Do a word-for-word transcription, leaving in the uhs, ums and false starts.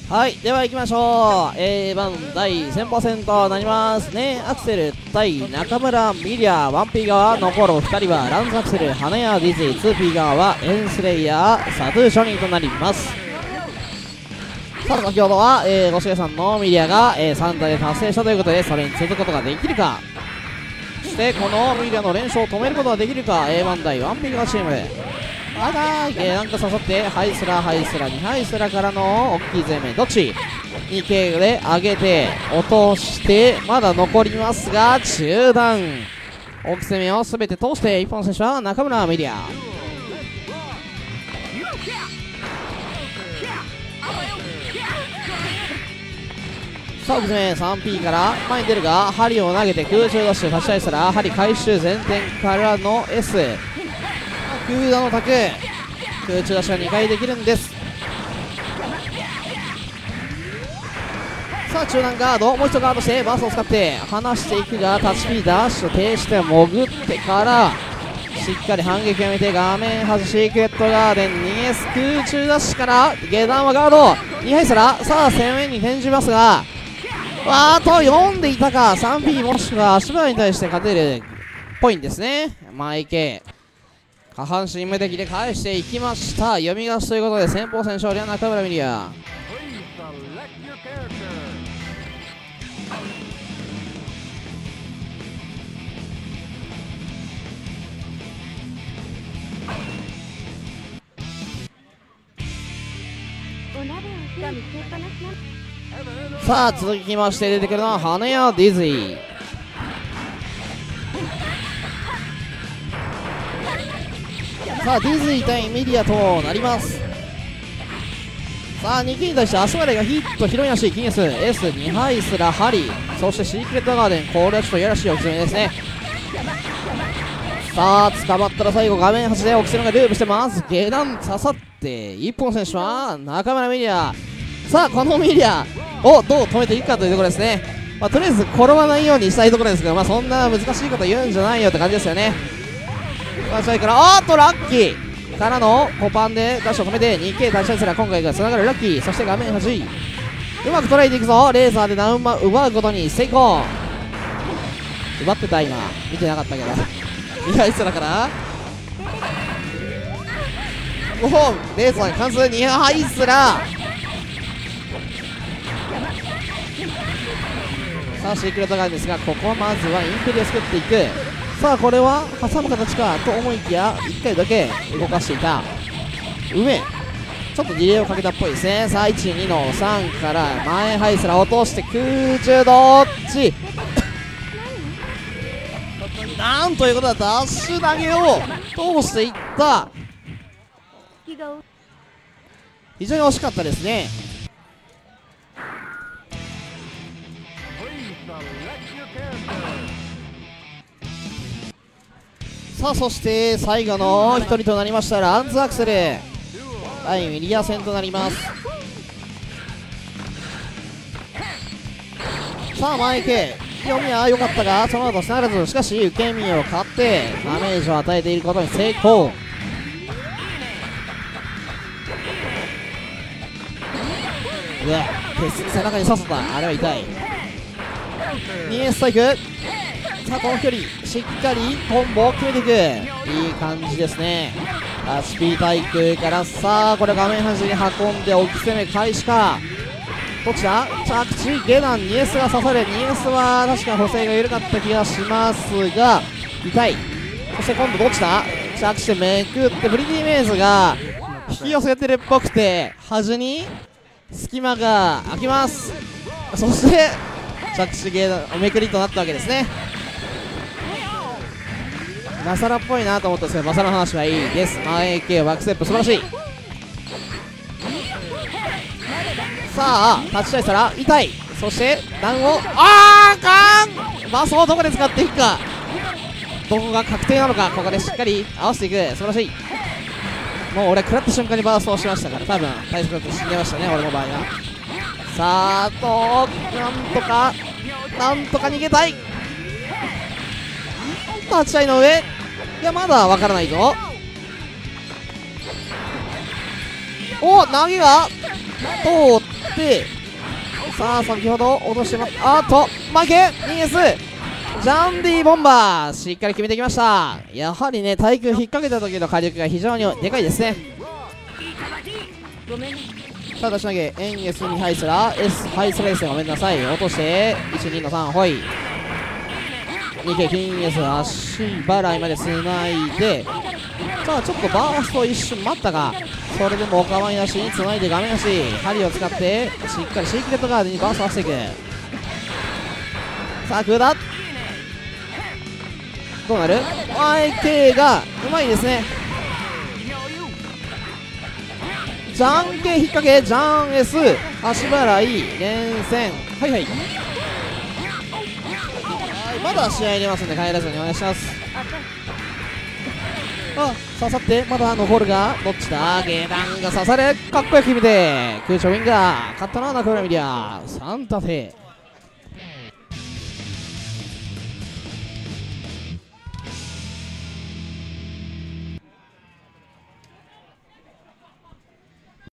はい、では行きましょう。 エーワン 第せんパーセントとなりますね。アクセル対中村ミリア ワンピー 側残るふたりはランズアクセル花屋ディズイ ツーピー 側はエンスレイヤーサトゥーショニーとなります。さあ先ほどは、えー、ごしげさんのミリアが、えー、さん体で達成したということで、それに続くことができるか。そしてこのミリアの連勝を止めることができるか。 エーワン 対 ワンピー 側チーム、あだー、えー、なんか刺さってハイスラハイスラにハイスラからの大きい前面どっち にケー で上げて落としてまだ残りますが中段大きい攻めを全て通して一本選手は中村ミリア。さあ大きい攻め スリーピー から前に出るが針を投げて空中ダッシュ立ち合いしたら針回収前転からの S 空打のタク空中ダッシュがにかいできるんです。さあ中段ガードもう一度ガードしてバースを使って離していくがタッチピーダッシュ停して潜ってからしっかり反撃をやめて画面端シークレットガーデン にエス 空中ダッシュから下段はガードにハイスラさあ攻めに転じますがわーっと読んでいたか スリーピー もしくは足場に対して勝てるっぽいんですね。前系下半身無敵で返していきました。読み出しということで先鋒戦勝利は中村ミリア。さあ続きまして出てくるのは花屋ディズイ。さあディズイ対ミディアとなります。さあにけいに対して足割れがヒット広い足キンス エスに ハイスラハリそしてシークレットガーデンこれはちょっとやらしいおきつめですね。さあ捕まったら最後画面端でおきつめがループしてまず下段刺さって一本選手は中村ミディア。さあこのミディアをどう止めていくかというところですね。まあ、とりあえず転ばないようにしたいところですが、まあ、そんな難しいこと言うんじゃないよって感じですよね。立ち合いからあーっとラッキーからのコパンでダッシュを止めて にケー 立ち合いすら今回がつながるラッキー。そして画面端うまく捉えていくぞ。レーザーでダウンマ奪うことに成功。奪ってた今見てなかったけどにハイスラからおおレーザー完成にハイスラさあシークレットガーデンですがここはまずはインフリを作っていく。さあこれは挟む形かと思いきやいっかいだけ動かしていた上ちょっとディレイをかけたっぽいですね。さあいちにのさんから前ハイスラ落として空中どっちなんということだダッシュ投げを通していった非常に惜しかったですね。さあそして最後のひとりとなりましたランズアクセル対ミリア戦となります。さあ前系読みは良かったがその後ならずしかし受け身を買ってダメージを与えていることに成功。うわ背中に刺さったあれは痛い。 にエス スタイクさあこの距離しっかりコンボを決めていくいい感じですね。タッチピー対空からさあこれ画面端に運んで置き攻め開始か。どっちだ着地下段 にエス が刺され にエス は確か補正が緩かった気がしますが痛い。そして今度どっちだ着地でめくってプリティメイズが引き寄せてるっぽくて端に隙間が空きます。そして着地下段おめくりとなったわけですね。マサラっぽいなと思ったんですけどマサラの話はいいです。前系バックステップ素晴らしい。さあ立ち合いしたら痛い。そしてダウンをあーかんバスをどこで使っていくかどこが確定なのかここでしっかり合わせていく素晴らしい。もう俺食らった瞬間にバーストをしましたから多分対策だと死んでましたね俺の場合は。さあとなんとかなんとか逃げたい。立ち合いの上いやまだわからないぞ。お投げが通っってさあ先ほど落としてまあっと負け にエス ジャンディボンバーしっかり決めてきました。やはりね対空引っ掛けた時の火力が非常にでかいですね。さあ出し投げ エヌエス にハイスラー S ハイスラーですごめんなさい落としていちにのさんほい にケー 金 S 足払いまでつないでさあちょっとバースト一瞬待ったがそれでもお構いなしにつないで画面足針を使ってしっかりシークレットガードにバーストさせていく。さあ空だどうなる ワイケー がうまいですね。ジャンケ引っ掛けジャン S 足払い連戦はいはい、はい、まだ試合入れますんで帰らずにお願いします。あ刺さってまだ残るがどっちだ下段が刺さるかっこよく決めて空中ウィンガー勝ったのは中村ミリアサンタフェ